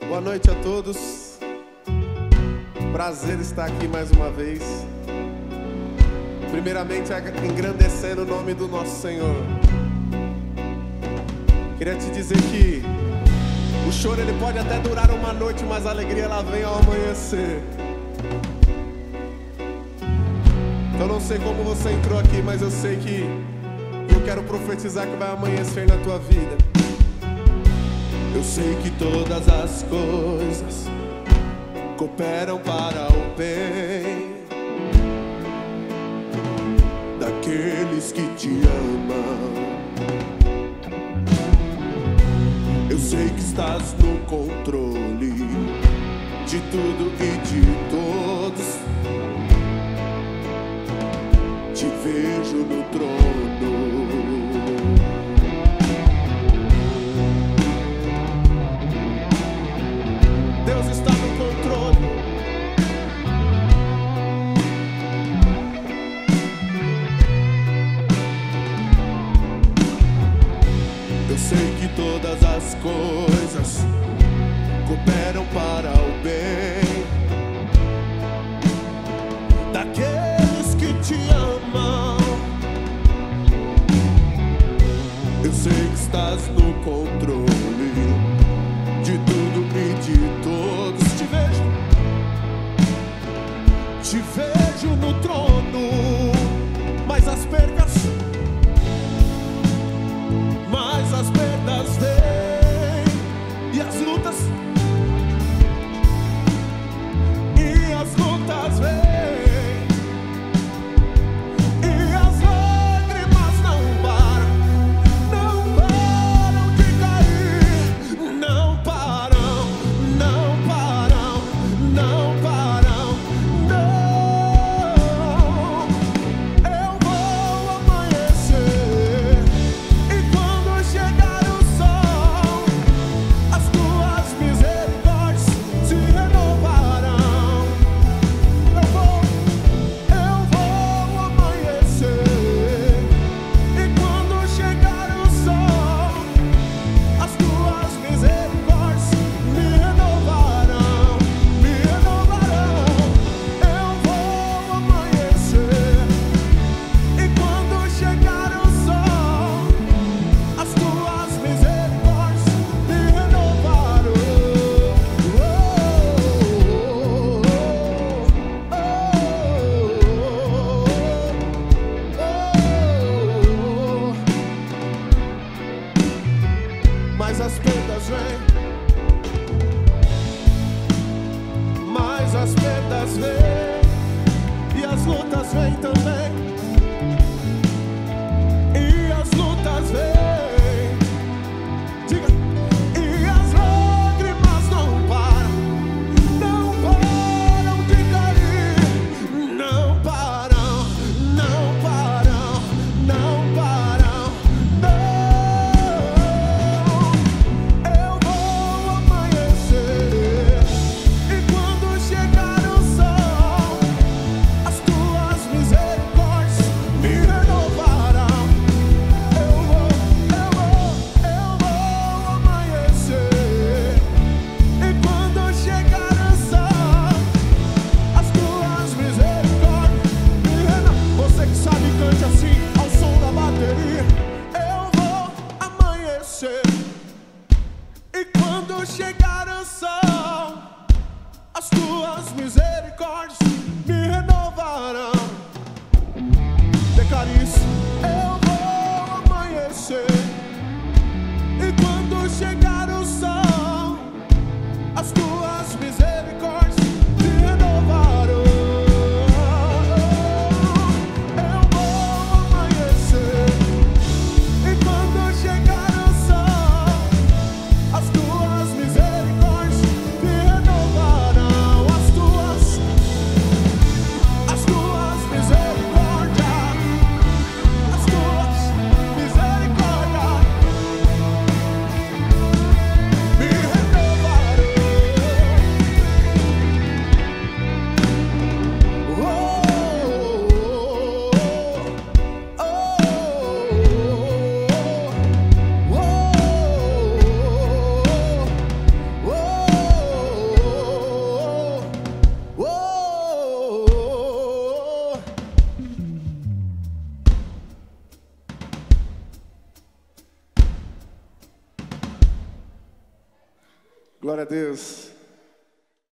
Boa noite a todos. Prazer estar aqui mais uma vez. Primeiramente, engrandecendo o nome do nosso Senhor. Queria te dizer que o choro ele pode até durar uma noite, mas a alegria ela vem ao amanhecer. Então não sei como você entrou aqui, mas eu sei que eu quero profetizar que vai amanhecer na tua vida. Eu sei que todas as coisas cooperam para o bem daqueles que te amam. Eu sei que estás no controle de tudo e de todos. Te vejo no trono. Deus está no controle. Eu sei que todas as coisas cooperam para o bem daqueles que te amam. Eu sei que estás no controle de tudo e de todos. Te vejo no trono. Mas as perdas vêm, e as lutas vêm, e as lágrimas não param de cair, não param, não param, não param, não. Eu vou amanhecer, e quando chegar o sol, as tuas misericórdias se renovarão. Eu vou amanhecer, e quando chegar o sol, as tuas misericórdias me renovarão, me renovarão. Eu vou amanhecer, e quando chegar o sol, as tuas misericórdias me renovarão. Mas as perdas vêm, mas as perdas vêm, e as lutas vêm também, e as lutas vêm. Diga, e as lágrimas não param de cair, não param, não param, não param, não. Eu vou amanhecer, e quando chegar o sol, as tuas misericórdias me renovarão. Eu vou amanhecer, e quando chegar o sol, as tuas misericórdias me renovarão. Você que sabe, cante assim, ao som da bateria. Eu vou amanhecer, e quando chegar o sol, as tuas misericórdias me renovarão. Declare isso. Eu vou amanhecer, e quando chegar o sol, as tuas misericórdias me renovarão. Eu vou amanhecer, e quando chegar o sol, as tuas misericórdias me renovarão. As tuas misericórdias, as tuas misericórdias. Glória a Deus.